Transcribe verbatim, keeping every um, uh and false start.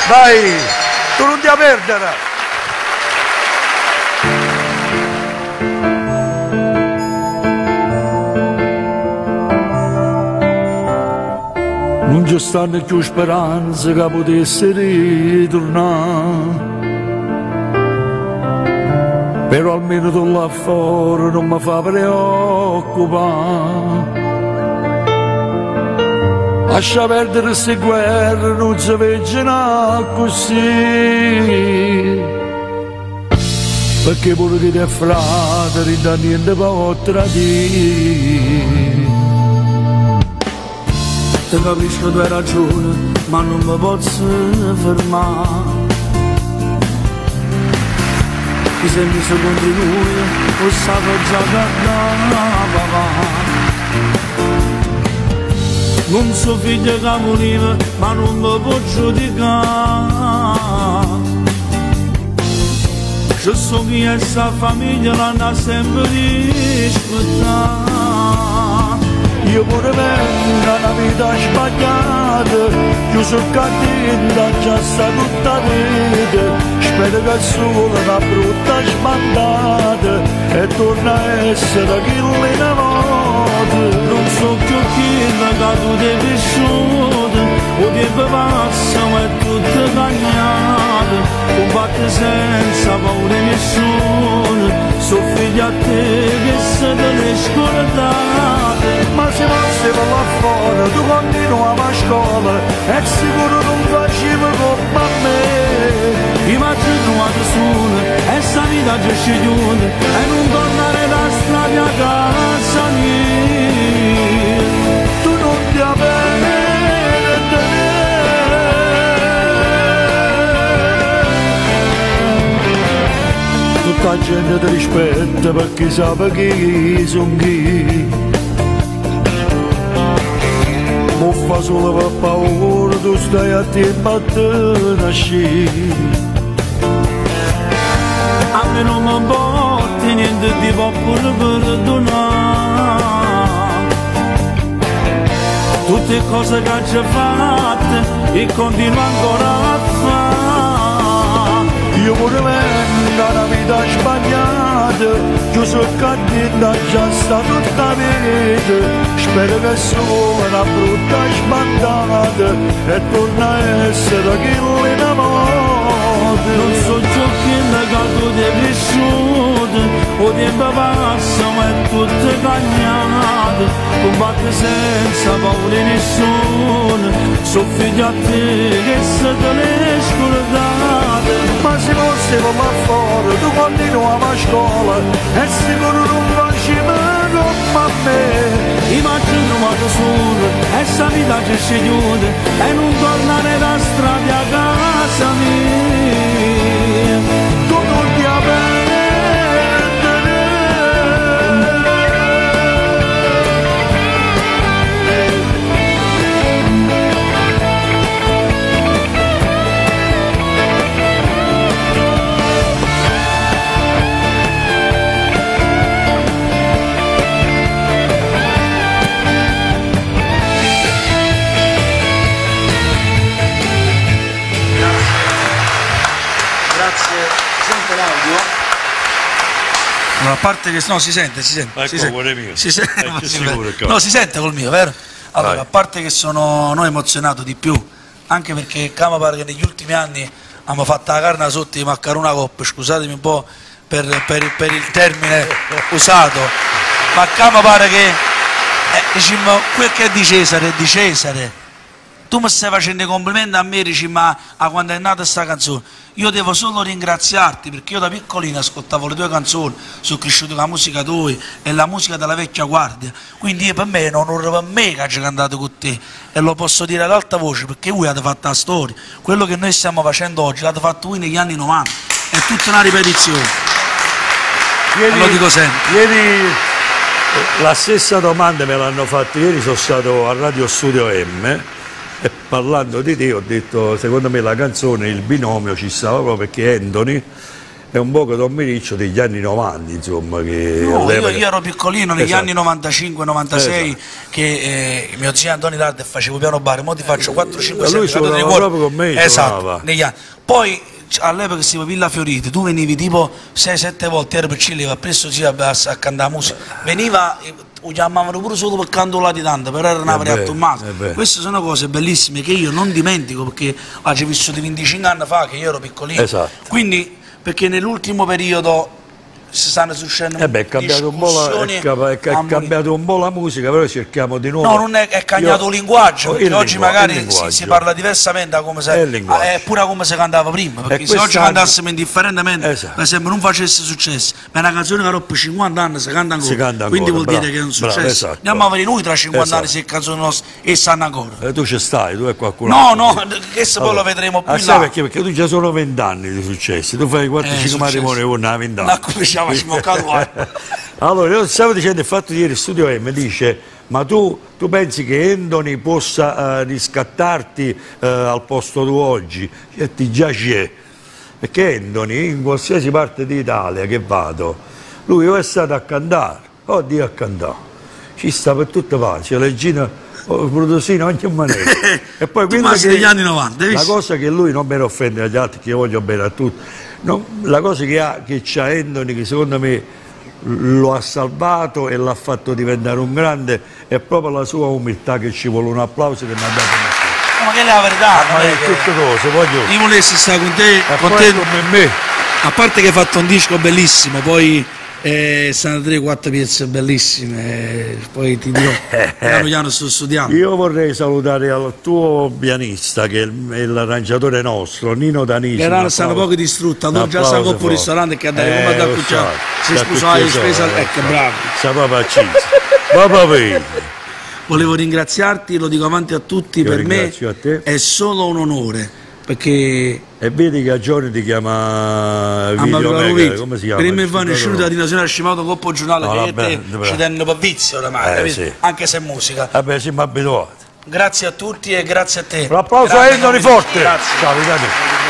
Vai, tu non ti perdere. Non ci stanno più speranze che potesse ritornare, però almeno tu là fuori non mi fa preoccupare. Lascia perdere queste guerre, non si veggiono così, perché pure che te frate da niente può tradire. Te capisco, tu hai ragione, ma non mi posso fermare. Ti sembri secondo lui, o stavo già guardando. Non so figlio che moriva, ma non mi può giudicare. Ci so chi è sta famiglia, l'hanno sempre rispettata. Io pure vengo una vita sbagliata, chiuso il catino, già sta tutta vita. Spero che il sole una brutta sbandata e torna a essere chi le volta. Non so più chi che tu devi cresciuto, o tempo passa ma è tutto bagnato. Combatte senza paura nessuno, so figlio a te che se te ne scordate. Ma se fosse là fuori, tu continua a scuola e sicuro non facevi come a me. Immagino quando sono e sta vita già scegliuta e non tornare da strada a casa mia. Tu non ti avete, tutta la gente ti rispetta perché sa chi sono chi. Muffa solo per paura, tu stai a tempo a te nasci. A me non mi porti niente ti può pure perdonare. Tutte cose che hai già fatte e continua ancora a fare. Io pure vengo una vita sbagliata, chiuso il catino già sta tutta vita. Spero che solo una brutta sbandata e torna a essere chi le volta. Non so ciò che tu devi cresciuto, o tempo passa ma è tutto bagnato. Combatte senza paura nessuno, so figlio a te che se te ne scordate. Ma se fosse là fuori, tu continua a scuola e sicuro non facevi come a me. Immagino quando sono e sta vita c'è scegliuta e non tornare da strada a casa mia. Tu non ti a parte che no, si sente, si sente. Ecco, si sente, mio. Si sente, ecco, si sicuro, sente. No, si sente col mio, vero? Allora, Vai. a parte che sono noi emozionato di più, anche perché mi pare che negli ultimi anni abbiamo fatto la carne sotto di Maccarona Coppa, scusatemi un po' per, per, per il termine usato, ma mi pare che eh, diciamo, quel che è di Cesare è di Cesare. Tu mi stai facendo i complimenti a me, dici, ma a quando è nata questa canzone? Io devo solo ringraziarti perché io da piccolino ascoltavo le tue canzoni, sono cresciuto con la musica tua e la musica della vecchia guardia. Quindi io, per me è un onore per me che ho cantato con te e lo posso dire ad alta voce perché voi avete fatto la storia. Quello che noi stiamo facendo oggi l'avete fatto voi negli anni novanta, è tutta una ripetizione. Ieri, lo dico sempre. Ieri la stessa domanda me l'hanno fatta, ieri sono stato a Radio Studio M. E parlando di te ho detto, secondo me la canzone, il binomio ci stava proprio perché Anthony è un poco Don Miriccio degli anni novanta, insomma. Che no, io, io ero piccolino negli esatto. anni novantacinque novantasei, esatto. che eh, mio zio Antonio Larde faceva piano bar, mo ti faccio quattro cinque sei lui suonava proprio con me, esatto, suonava. negli anni. Poi all'epoca si chiama Villa Fiorite, tu venivi tipo sei sette volte, ero per Cile, va presso sì, a, a cantare musica, veniva, lo chiamavano pure solo per cantare tanto, però era una variante un maso. Queste sono cose bellissime che io non dimentico, perché ah, ci ho vissuto venticinque anni fa che io ero piccolino, esatto. Quindi perché nell'ultimo periodo si stanno succedendo eh beh, è cambiato un po' la, è, è, è cambiato un po' la musica, però cerchiamo di nuovo. No, non è, è cambiato il linguaggio, perché il oggi lingua, magari si, si parla diversamente da come se, è pure come si cantava prima, perché se oggi cantassimo indifferentemente, esatto. Per esempio non facesse successo, ma è una canzone che dopo cinquanta anni si canta ancora, si canta ancora quindi vuol bravo, dire che è un successo. Bravo, esatto. Andiamo a vedere noi tra cinquanta esatto. anni se è canzone nostra e sanno ancora. E tu ci stai, tu e qualcuno no, altro. No, che se poi lo vedremo più ah, là. Perché, perché tu già sono vent'anni di successi, tu fai quattro cinque matrimoni con una vent'anni. Ma come ci avevamo allora, io stavo dicendo il fatto di ieri Studio M dice, ma tu, tu pensi che Endoni possa uh, riscattarti uh, al posto tuo oggi? E ti già c'è, perché Endoni in qualsiasi parte d'Italia che vado, lui o è stato a cantare o di a cantare, ci sta per tutte parti, c'è la Gina o Brutosino ogni maniera. E poi tu che degli anni novanta, la cosa che lui non per offendere agli altri, che io voglio bene a tutti, no, la cosa che ha che c'ha Endoni, che secondo me lo ha salvato e l'ha fatto diventare un grande, è proprio la sua umiltà, che ci vuole un applauso che mi ha dato no, ma che è la verità, ma è tutte cose, voglio io volessi stare con te, con te come me, a parte che hai fatto un disco bellissimo, poi eh, sono tre quattro pezzi bellissime, eh, poi ti dirò piano piano sto studiando. Io vorrei salutare al tuo pianista, che è l'arrangiatore nostro, Nino Danisi, che erano stanno poco distrutti, allora già stanno con il ristorante che ha dato come da cucciare, si scusava di spesa, ecco bravo, sa proprio acceso, proprio vedi. Volevo ringraziarti, lo dico avanti a tutti, Io per me a te. È solo un onore, perché e vedi che a giorni ti chiama Video Mega, come si chiama? Prima in vano è uscito da Dinasionale Scimato Coppo Giornale, no, che vabbè, te ci tengono per vizio oramai, eh, sì. Anche se è musica. Vabbè, siamo abituati. Grazie a tutti e grazie a te. Un applauso a Endoni forte. Grazie. Ciao,